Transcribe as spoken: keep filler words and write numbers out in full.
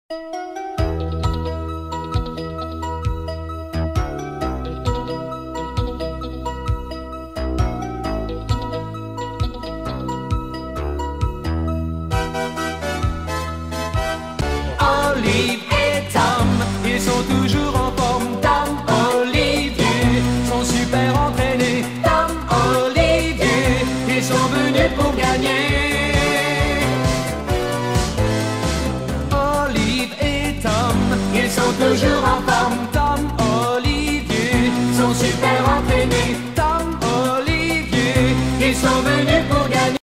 Olive et Tom, ils sont toujours en forme. Tom, Olivier, sont super entraînés. Tom, Olivier, ils sont venus pour gagner. Olive et Tom, ils sont toujours en forme. Tom,